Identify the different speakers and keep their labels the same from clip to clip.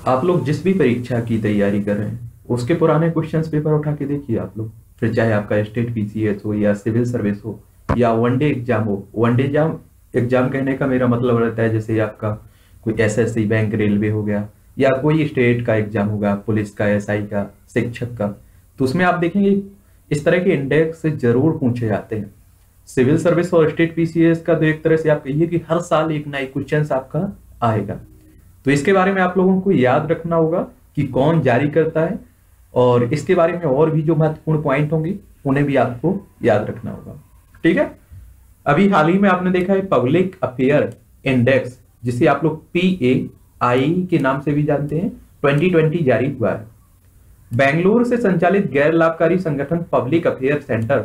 Speaker 1: आप लोग जिस भी परीक्षा की तैयारी कर रहे हैं उसके पुराने क्वेश्चंस पेपर उठा के देखिए आप लोग। फिर चाहे आपका स्टेट पीसीएस हो या सिविल सर्विस हो या वनडे एग्जाम हो। वनडे एग्जाम एग्जाम कहने का मेरा मतलब रहता है जैसे आपका कोई एसएससी बैंक रेलवे हो गया या कोई स्टेट का एग्जाम होगा, पुलिस का, एसआई का, शिक्षक का। तो उसमें आप देखेंगे इस तरह के इंडेक्स से जरूर पूछे जाते हैं। सिविल सर्विस और स्टेट पीसीएस का तो एक तरह से आप कहिए कि हर साल एक नई क्वेश्चन आपका आएगा। तो इसके बारे में आप लोगों को याद रखना होगा कि कौन जारी करता है, और इसके बारे में और भी जो महत्वपूर्ण पॉइंट होंगे उन्हें भी आपको याद रखना होगा। ठीक है। अभी हाल ही में आपने देखा है पब्लिक अफेयर इंडेक्स, जिसे आप लोग PAI के नाम से भी जानते हैं, 2020 जारी हुआ है। बेंगलुरु से संचालित गैर लाभकारी संगठन पब्लिक अफेयर सेंटर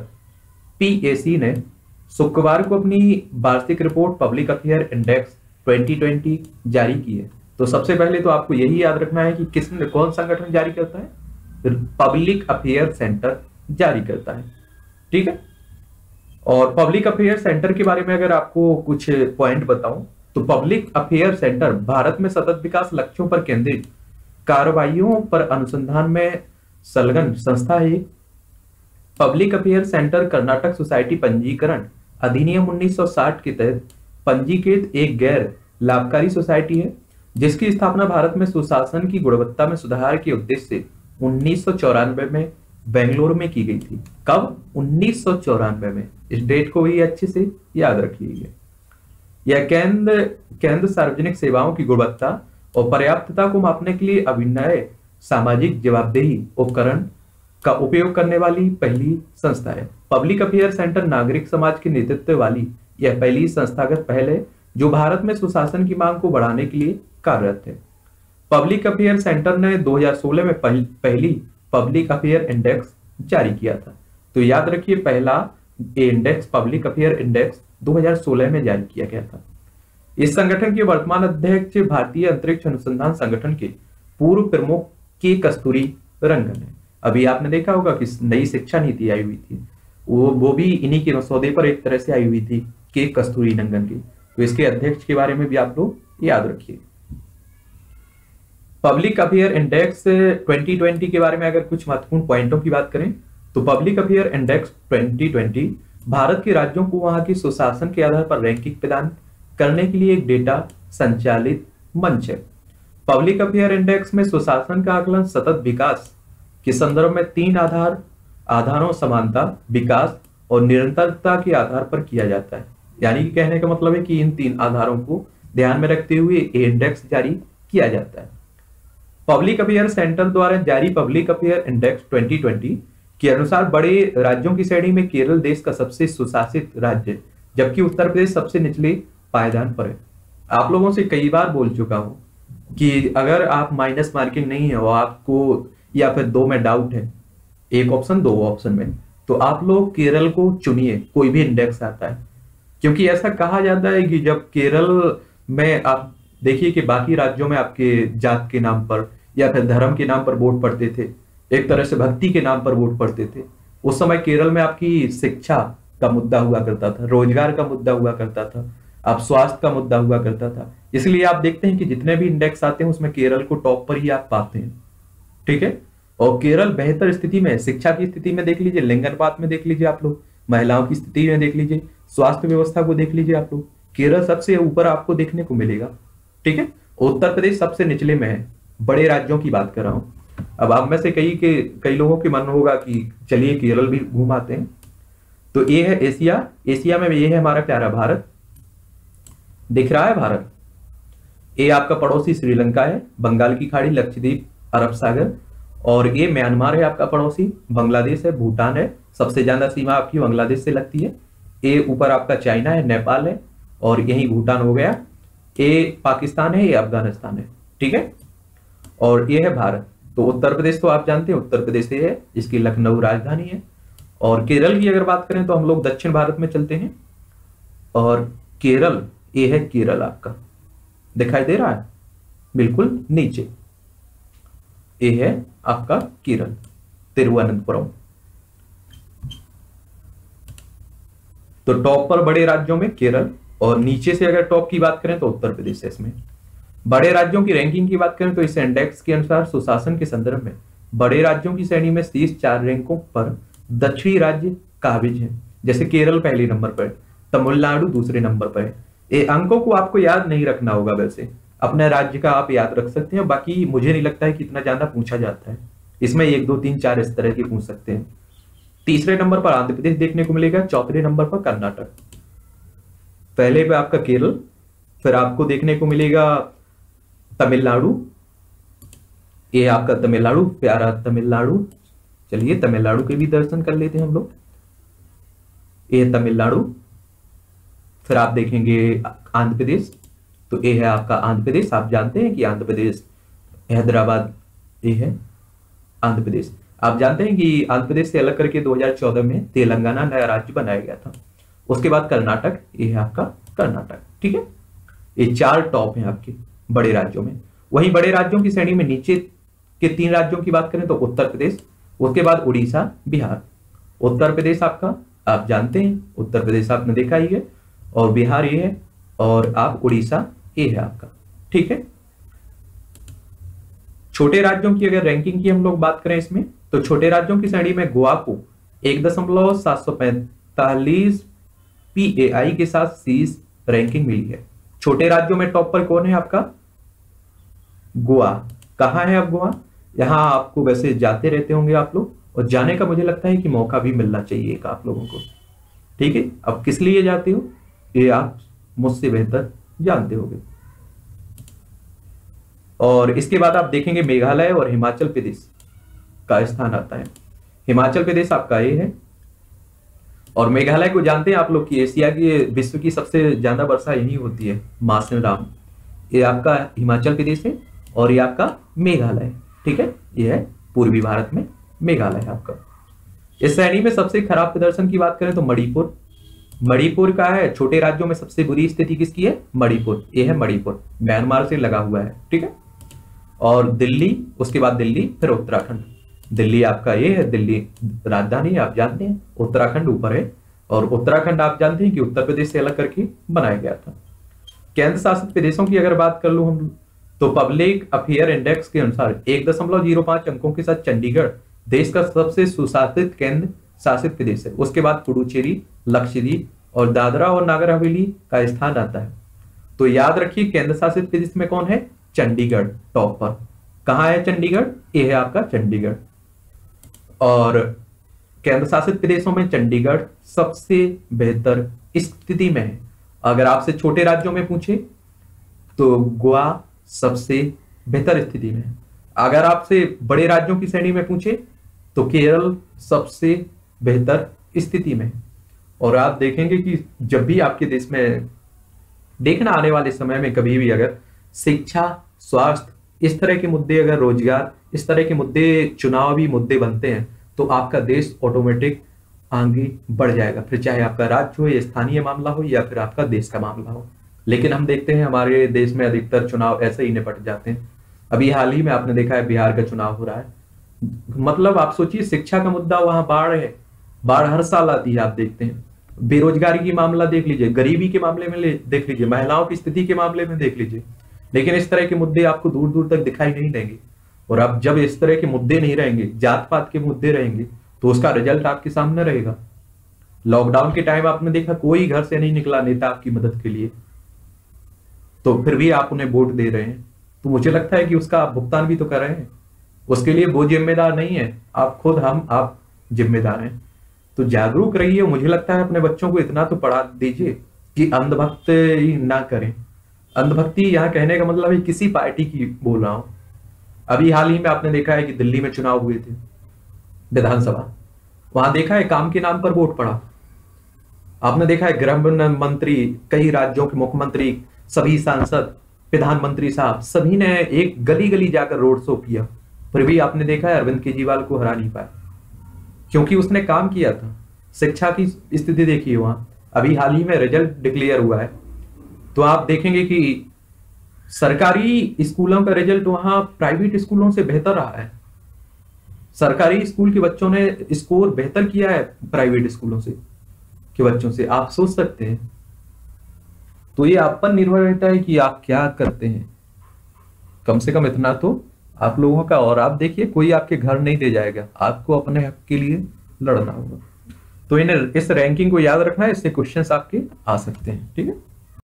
Speaker 1: PAC ने शुक्रवार को अपनी वार्षिक रिपोर्ट पब्लिक अफेयर इंडेक्स 2020 जारी की है। तो सबसे पहले तो आपको यही याद रखना है कि कौन संगठन जारी करता है, पब्लिक अफेयर सेंटर जारी करता है। ठीक है। और पब्लिक अफेयर सेंटर के बारे में अगर आपको कुछ पॉइंट बताऊं तो पब्लिक अफेयर सेंटर भारत में सतत विकास लक्ष्यों पर केंद्रित कार्रवाइयों पर अनुसंधान में संलग्न संस्था है। Public affair centre Karnataka society पंजीकरण अधिनियम 1960 के तहत पंजीकृत एक गैर लाभकारी सोसाइटी है, जिसकी स्थापना भारत में सुशासन की गुणवत्ता में सुधार के उद्देश्य से 1994 में बेंगलुरु में की गई थी। कब? 1994 में। इस डेट को भी अच्छे से याद रखिएगा। यह केंद्र सार्वजनिक सेवाओं की गुणवत्ता और पर्याप्तता को मापने के लिए अभिनय सामाजिक जवाबदेही उपकरण का उपयोग करने वाली पहली संस्था है। पब्लिक अफेयर सेंटर नागरिक समाज के नेतृत्व वाली यह पहली संस्थागत पहल है जो भारत में सुशासन की मांग को बढ़ाने के लिए कार्यरत है। पब्लिक अफेयर सेंटर ने 2016 में पहली पब्लिक अफेयर इंडेक्स जारी किया था। तो याद रखिए पहला इंडेक्स पब्लिक अफेयर इंडेक्स 2016 में जारी किया गया था। इस संगठन के वर्तमान अध्यक्ष भारतीय अंतरिक्ष अनुसंधान संगठन के पूर्व प्रमुख के कस्तूरी रंगन है। अभी आपने देखा होगा कि नई शिक्षा नीति आई हुई थी, वो भी इन्हीं के मसौदे पर एक तरह से आई हुई थी, के कस्तूरी रंगन की। तो इसके अध्यक्ष के बारे में भी आप लोग याद रखिए। पब्लिक अफेयर इंडेक्स 2020 के बारे में अगर कुछ महत्वपूर्ण पॉइंटों की बात करें तो पब्लिक अफेयर इंडेक्स 2020 भारत के राज्यों को वहां की सुशासन के आधार पर रैंकिंग प्रदान करने के लिए एक डेटा संचालित मंच है। पब्लिक अफेयर इंडेक्स में सुशासन का आकलन सतत विकास के संदर्भ में 3 आधारों समानता, विकास और निरंतरता के आधार पर किया जाता है। यानी कि कहने का मतलब है कि इन 3 आधारों को ध्यान में रखते हुए इंडेक्स जारी किया जाता है। पब्लिक अफेयर सेंटर द्वारा जारी पब्लिक अफेयर इंडेक्स 2020 के अनुसार बड़े राज्यों की श्रेणी में केरल देश का सबसे सुशासित राज्य, जबकि उत्तर प्रदेश सबसे निचले पायदान पर है। आप लोगों से कई बार बोल चुका हूं कि अगर आप माइनस मार्किंग नहीं है और आपको या फिर 2 में डाउट है, एक ऑप्शन 2 ऑप्शन में, तो आप लोग केरल को चुनिए, कोई भी इंडेक्स आता है। क्योंकि ऐसा कहा जाता है कि जब केरल में आप देखिए कि बाकी राज्यों में आपके जात के नाम पर या फिर धर्म के नाम पर वोट पड़ते थे, एक तरह से भक्ति के नाम पर वोट पड़ते थे। उस समय केरल में आपकी शिक्षा का मुद्दा हुआ करता था, रोजगार का मुद्दा हुआ करता था, आप स्वास्थ्य का मुद्दा हुआ करता था। इसलिए आप देखते हैं कि जितने भी इंडेक्स आते हैं उसमें केरल को टॉप पर ही आप पाते हैं। ठीक है। और केरल बेहतर स्थिति में, शिक्षा की स्थिति में देख लीजिए, लिंग अनुपात में देख लीजिए आप लोग, महिलाओं की स्थिति में देख लीजिए, स्वास्थ्य व्यवस्था को देख लीजिए आप लोग, केरल सबसे ऊपर आपको देखने को मिलेगा। ठीक है। उत्तर प्रदेश सबसे निचले में है। बड़े राज्यों की बात कर रहा हूं। अब आप में से कई लोगों के मन होगा कि चलिए केरल भी घूमाते हैं। तो ये है एशिया, एशिया में ये है हमारा प्यारा भारत, दिख रहा है भारत। ये आपका पड़ोसी श्रीलंका है, बंगाल की खाड़ी, लक्षद्वीप, अरब सागर। और ये म्यांमार है आपका पड़ोसी, बांग्लादेश है, भूटान है, सबसे ज्यादा सीमा आपकी बांग्लादेश से लगती है। ये ऊपर आपका चाइना है, नेपाल है, और यही भूटान हो गया। ये पाकिस्तान है, ये अफगानिस्तान है। ठीक है। और ये है भारत। तो उत्तर प्रदेश तो आप जानते हैं, उत्तर प्रदेश से है, इसकी लखनऊ राजधानी है। और केरल की अगर बात करें तो हम लोग दक्षिण भारत में चलते हैं। और केरल, ये है केरल आपका, दिखाई दे रहा है बिल्कुल नीचे, ये है आपका केरल, तिरुवनंतपुरम। तो टॉप पर बड़े राज्यों में केरल, और नीचे से अगर टॉप की बात करें तो उत्तर प्रदेश है इसमें। बड़े राज्यों की रैंकिंग की बात करें तो इस इंडेक्स के अनुसार सुशासन के संदर्भ में बड़े राज्यों की श्रेणी में शीर्ष 4 रैंकों पर दक्षिणी राज्य काबिज है। जैसे केरल पहले नंबर पर, तमिलनाडु दूसरे नंबर पर है। ये अंकों को आपको याद नहीं रखना होगा, वैसे अपने राज्य का आप याद रख सकते हैं, बाकी मुझे नहीं लगता है कि इतना ज्यादा पूछा जाता है। इसमें 1 2 3 4 इस तरह के पूछ सकते हैं। तीसरे नंबर पर आंध्र प्रदेश देखने को मिलेगा, चौथे नंबर पर कर्नाटक, पहले पे आपका केरल, फिर आपको देखने को मिलेगा तमिलनाडु, ये आपका तमिलनाडु, प्यारा तमिलनाडु। चलिए तमिलनाडु के भी दर्शन कर लेते हैं हम लोग। ये तमिलनाडु, फिर आप देखेंगे आंध्र प्रदेश, तो ये है आपका आंध्र प्रदेश। आप जानते हैं कि आंध्र प्रदेश हैदराबाद ये है आंध्र प्रदेश। आप जानते हैं कि आंध्र प्रदेश से अलग करके 2014 में तेलंगाना नया राज्य बनाया गया था। उसके बाद कर्नाटक, ये है आपका कर्नाटक। ठीक है, ये 4 टॉप हैं आपके बड़े राज्यों में। वहीं बड़े राज्यों की श्रेणी में नीचे के 3 राज्यों की बात करें तो उत्तर प्रदेश, उसके बाद उड़ीसा, बिहार। उत्तर प्रदेश आपका आप जानते हैं, उत्तर प्रदेश आपने देखा ही है, और बिहार ये है, और आप उड़ीसा ये है आपका। ठीक है, छोटे राज्यों की अगर रैंकिंग की हम लोग बात करें इसमें, तो छोटे राज्यों की श्रेणी में गोवा को 1.745 PAI के साथ शीर्ष रैंकिंग मिली है। छोटे राज्यों में टॉप पर कौन है आपका? गोवा। कहाँ है अब गोवा? यहाँ आपको वैसे जाते रहते होंगे आप लोग, और जाने का मुझे लगता है कि मौका भी मिलना चाहिए एक आप लोगों को। ठीक है, अब किस लिए जाते हो ये आप मुझसे बेहतर जानते होंगे। और इसके बाद आप देखेंगे मेघालय और हिमाचल प्रदेश का स्थान आता है। हिमाचल प्रदेश आपका ये है, और मेघालय को जानते हैं आप लोग कि एशिया की, विश्व की सबसे ज्यादा वर्षा यही होती है, मासेराम। ये आपका हिमाचल प्रदेश है, और ये आपका मेघालय है। ठीक है, ये है पूर्वी भारत में मेघालय है आपका। इस श्रेणी में सबसे खराब प्रदर्शन की बात करें तो मणिपुर। मणिपुर का है, छोटे राज्यों में सबसे बुरी स्थिति किसकी है? मणिपुर। ये है मणिपुर, म्यांमार से लगा हुआ है। ठीक है, और दिल्ली, उसके बाद दिल्ली, फिर उत्तराखंड। दिल्ली आपका ये है, दिल्ली राजधानी आप जानते हैं, उत्तराखंड ऊपर है, और उत्तराखंड आप जानते हैं कि उत्तर प्रदेश से अलग करके बनाया गया था। केंद्र शासित प्रदेशों की अगर बात कर लूं हम, तो पब्लिक अफेयर इंडेक्स के अनुसार 1.05 अंकों के साथ चंडीगढ़ देश का सबसे सुशासित केंद्र शासित प्रदेश है। उसके बाद पुडुचेरी, लक्षद्वीप और दादरा और नागर हवेली का स्थान आता है। तो याद रखिए केंद्र शासित प्रदेश में कौन है? चंडीगढ़ टॉप पर। कहां है चंडीगढ़? ये है आपका चंडीगढ़। और केंद्र शासित प्रदेशों में चंडीगढ़ सबसे बेहतर स्थिति में है। अगर आपसे छोटे राज्यों में पूछे तो गोवा सबसे बेहतर स्थिति में है। अगर आपसे बड़े राज्यों की श्रेणी में पूछे तो केरल सबसे बेहतर स्थिति में है। और आप देखेंगे कि जब भी आपके देश में देखना आने वाले समय में कभी भी अगर शिक्षा, स्वास्थ्य, इस तरह के मुद्दे, अगर रोजगार, इस तरह के मुद्दे चुनावी मुद्दे बनते हैं तो आपका देश ऑटोमेटिक आगे बढ़ जाएगा, फिर चाहे आपका राज्य हो या स्थानीय मामला हो या फिर आपका देश का मामला हो। लेकिन हम देखते हैं हमारे देश में अधिकतर चुनाव ऐसे ही निपट जाते हैं। अभी हाल ही में आपने देखा है बिहार का चुनाव हो रहा है, मतलब आप सोचिए शिक्षा का मुद्दा वहां बाढ़ है, बाढ़ हर साल आती है। आप देखते हैं बेरोजगारी की मामला देख लीजिए, गरीबी के मामले में देख लीजिए, महिलाओं की स्थिति के मामले में देख लीजिए, लेकिन इस तरह के मुद्दे आपको दूर दूर तक दिखाई नहीं देंगे। और अब जब इस तरह के मुद्दे नहीं रहेंगे, जात पात के मुद्दे रहेंगे, तो उसका रिजल्ट आपके सामने रहेगा। लॉकडाउन के टाइम आपने देखा कोई घर से नहीं निकला नेता आपकी मदद के लिए, तो फिर भी आप उन्हें वोट दे रहे हैं, तो मुझे लगता है कि उसका आप भुगतान भी तो कर रहे हैं। उसके लिए वो जिम्मेदार नहीं है, आप खुद, आप जिम्मेदार हैं। तो जागरूक रहिए। मुझे लगता है अपने बच्चों को इतना तो पढ़ा दीजिए कि अंधभक्ति ना करें। अंधभक्ति यहाँ कहने का मतलब है किसी पार्टी की बोल रहा हूं। अभी हाल ही में आपने देखा है कि दिल्ली में चुनाव हुए थे विधानसभा, वहां देखा है काम के नाम पर वोट पड़ा। आपने देखा है गृह मंत्री, कई राज्यों के मुख्यमंत्री, सभी सांसद, प्रधानमंत्री साहब, सभी ने एक गली गली जाकर रोड शो किया, फिर भी आपने देखा है अरविंद केजरीवाल को हरा नहीं पाया, क्योंकि उसने काम किया था। शिक्षा की स्थिति देखिए वहां, अभी हाल ही में रिजल्ट डिक्लेयर हुआ है, तो आप देखेंगे कि सरकारी स्कूलों का रिजल्ट वहां प्राइवेट स्कूलों से बेहतर रहा है। सरकारी स्कूल के बच्चों ने स्कोर बेहतर किया है प्राइवेट स्कूलों से के बच्चों से, आप सोच सकते हैं। तो ये आप पर निर्भर रहता है कि आप क्या करते हैं। कम से कम इतना तो आप लोगों का, और आप देखिए कोई आपके घर नहीं दे जाएगा, आपको अपने हक के लिए लड़ना होगा। तो इन्हें इस रैंकिंग को याद रखना है, इससे क्वेश्चंस आपके आ सकते हैं। ठीक है।